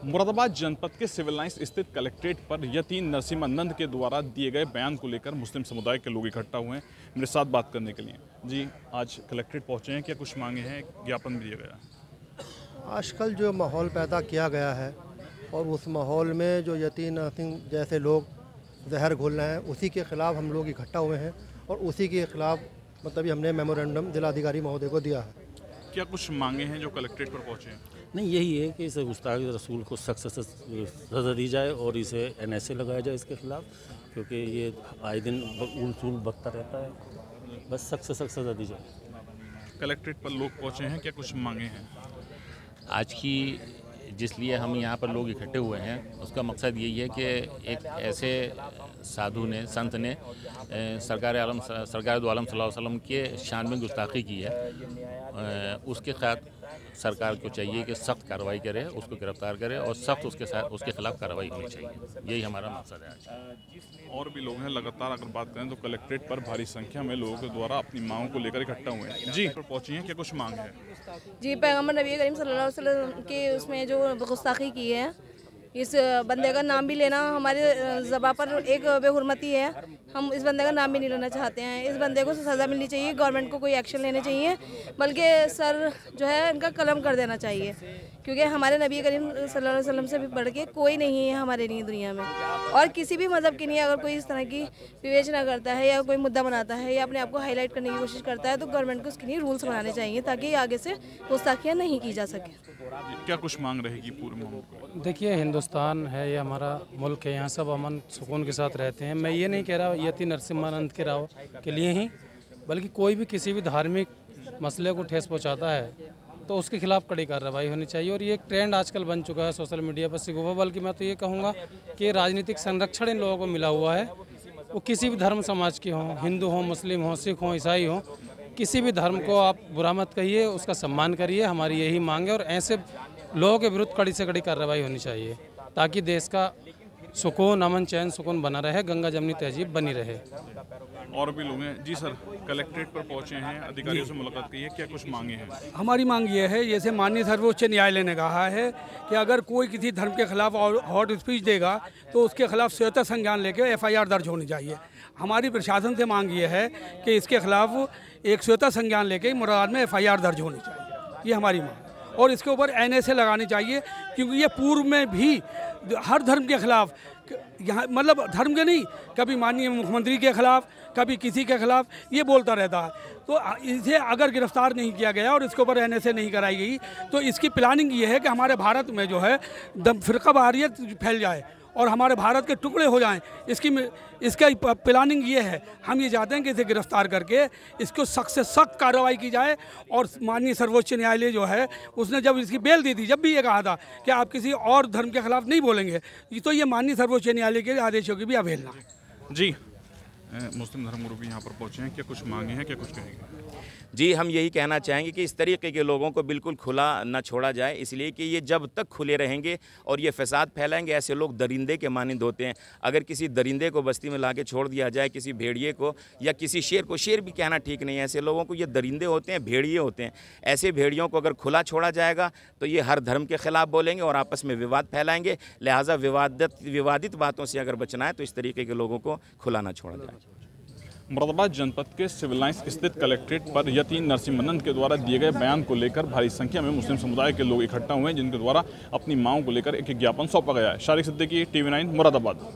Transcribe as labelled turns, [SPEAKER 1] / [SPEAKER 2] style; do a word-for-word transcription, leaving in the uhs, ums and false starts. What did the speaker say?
[SPEAKER 1] मुरादाबाद जनपद के civil lines स्थित कलेक्ट्रेट पर यतीन नरसिम्हा के द्वारा दिए गए बयान को लेकर मुस्लिम समुदाय के लोग इकट्ठा हुए हैं मेरे साथ बात करने के लिए। जी, आज कलेक्ट्रेट पहुंचे हैं, क्या कुछ मांगे हैं, ज्ञापन भी दिया गया?
[SPEAKER 2] आजकल जो माहौल पैदा किया गया है और उस माहौल में जो यतीन नरसिंह जैसे लोग जहर घोल रहे हैं, उसी के ख़िलाफ़ हम लोग इकट्ठा हुए हैं और उसी के ख़िलाफ़ मतलब हमने मेमोरेंडम जिलाधिकारी महोदय को दिया है।
[SPEAKER 1] क्या कुछ मांगे हैं जो कलेक्ट्रेट पर पहुंचे हैं?
[SPEAKER 3] नहीं, यही है कि इस गुस्ताख रसूल को सख्त से सज़ा दी जाए और इसे एन एस ए लगाया जाए इसके ख़िलाफ़, क्योंकि ये आए दिन उल चूल बकता रहता है। बस सख्त से सख्त सज़ा दी जाए।
[SPEAKER 1] कलेक्ट्रेट पर लोग पहुंचे हैं, क्या कुछ मांगे हैं?
[SPEAKER 4] आज की जिस लिए हम यहाँ पर लोग इकट्ठे हुए हैं उसका मकसद यही है कि एक ऐसे साधु ने, संत ने सरकार आलम सरकार दो आलम सल्लल्लाहु अलैहि वसल्लम के शान में गुस्ताखी की है, उसके खिलाफ सरकार को चाहिए कि सख्त कार्रवाई करे, उसको गिरफ्तार करे और सख्त उसके साथ उसके खिलाफ कार्रवाई होनी चाहिए। यही हमारा मकसद है आज।
[SPEAKER 1] और भी लोग हैं, लगातार अगर बात करें तो कलेक्ट्रेट पर भारी संख्या में लोगों के द्वारा अपनी मांगों को लेकर इकट्ठा हुए हैं। जी, पर पहुंची हैं, क्या कुछ मांग है?
[SPEAKER 5] जी, पैगम्बर नबी करीम सल्लल्लाहु अलैहि वसल्लम के उसमें जो गुस्ताखी की है, इस बंदे का नाम भी लेना हमारे ज़बान पर एक बेहुरमती है। हम इस बंदे का नाम भी नहीं लेना चाहते हैं। इस बंदे को सज़ा मिलनी चाहिए, गवर्नमेंट को कोई एक्शन लेने चाहिए, बल्कि सर जो है इनका कलम कर देना चाहिए, क्योंकि हमारे नबी करीम सल्लल्लाहु अलैहि वसल्लम से भी बढ़ के कोई नहीं है हमारे लिए दुनिया में। और किसी भी मज़हब के लिए अगर कोई इस तरह की विवेचना करता है या कोई मुद्दा बनाता है या अपने आप को हाईलाइट करने की कोशिश करता है, तो गवर्नमेंट को उसके लिए रूल्स बनाने चाहिए ताकि आगे से गुस्ताखियाँ नहीं की जा सके।
[SPEAKER 1] क्या कुछ मांग रहेगी पूरे मामले?
[SPEAKER 6] देखिए, हिंदुस्तान है, ये हमारा मुल्क है, यहाँ सब अमन सुकून के साथ रहते हैं। मैं ये नहीं कह रहा यतीन नरसिम्हानंद के राव के लिए ही, बल्कि कोई भी किसी भी धार्मिक मसले को ठेस पहुँचाता है तो उसके खिलाफ कड़ी कार्रवाई होनी चाहिए। और ये एक ट्रेंड आजकल बन चुका है सोशल मीडिया पर सिगुफा, बल्कि मैं तो ये कहूँगा कि राजनीतिक संरक्षण इन लोगों को मिला हुआ है। वो किसी भी धर्म समाज के हों, हिंदू हों, मुस्लिम हों, सिख हों, ईसाई हों, किसी भी धर्म को आप बुरा मत कहिए, उसका सम्मान करिए। हमारी यही मांग है और ऐसे लोगों के विरुद्ध कड़ी से कड़ी कार्रवाई होनी चाहिए ताकि देश का सुकून, अमन, चैन, सुकून बना रहे, गंगा जमनी तहजीब बनी रहे।
[SPEAKER 1] और भी लोग हैं। जी सर, कलेक्ट्रेट पर पहुंचे हैं, अधिकारियों से मुलाकात की है, क्या कुछ मांगे हैं?
[SPEAKER 7] हमारी मांग ये है, जैसे माननीय सर्वोच्च न्यायालय ने कहा है कि अगर कोई किसी धर्म के खिलाफ हॉट स्पीच देगा तो उसके खिलाफ स्वतः संज्ञान लेकर एफ आई आर दर्ज होनी चाहिए। हमारी प्रशासन से मांग ये है कि इसके खिलाफ एक स्वतः संज्ञान लेकर मुरादाबाद में एफ आई आर दर्ज होनी चाहिए। ये हमारी मांग, और इसके ऊपर एन एस ए लगानी चाहिए, क्योंकि ये पूर्व में भी हर धर्म के खिलाफ, यहाँ मतलब धर्म के नहीं, कभी माननीय मुख्यमंत्री के खिलाफ, कभी किसी के खिलाफ ये बोलता रहता है। तो इसे अगर गिरफ्तार नहीं किया गया और इसके ऊपर एन एस ए नहीं कराई गई तो इसकी प्लानिंग ये है कि हमारे भारत में जो है फ़िरका वारियत फैल जाए और हमारे भारत के टुकड़े हो जाएं। इसकी इसका प्लानिंग ये है। हम ये चाहते हैं कि इसे गिरफ्तार करके इसको सख्त से सख्त कार्रवाई की जाए। और माननीय सर्वोच्च न्यायालय जो है उसने जब इसकी बेल दी थी, जब भी ये कहा था कि आप किसी और धर्म के खिलाफ नहीं बोलेंगे, तो ये माननीय सर्वोच्च न्यायालय के आदेशों की भी अवहेलना है।
[SPEAKER 1] जी, मुस्लिम धर्मगुरु भी यहाँ पर पहुँचे हैं, क्या कुछ मांगे हैं, क्या कुछ कहेंगे?
[SPEAKER 4] जी, हम यही कहना चाहेंगे कि इस तरीके के लोगों को बिल्कुल खुला न छोड़ा जाए, इसलिए कि ये जब तक खुले रहेंगे और ये फसाद फैलाएंगे, ऐसे लोग दरिंदे के मानिंद होते हैं। अगर किसी दरिंदे को बस्ती में लाके छोड़ दिया जाए, किसी भेड़िए को या किसी शेर को, शेर भी कहना ठीक नहीं है, ऐसे लोगों को, ये दरिंदे होते हैं, भेड़िए होते हैं। ऐसे भेड़ियों को अगर खुला छोड़ा जाएगा तो ये हर धर्म के खिलाफ बोलेंगे और आपस में विवाद फैलाएंगे। लिहाजा विवादित विवादित बातों से अगर बचना है तो इस तरीके के लोगों को खुला ना छोड़ा जाए।
[SPEAKER 1] मुरादाबाद जनपद के सिविल लाइंस स्थित कलेक्ट्रेट पर यतीन नरसिम्हा के द्वारा दिए गए बयान को लेकर भारी संख्या में मुस्लिम समुदाय के लोग इकट्ठा हुए हैं, जिनके द्वारा अपनी मांगों को लेकर एक ज्ञापन सौंपा गया है। Shariq Siddiqui, TV nine, Moradabad.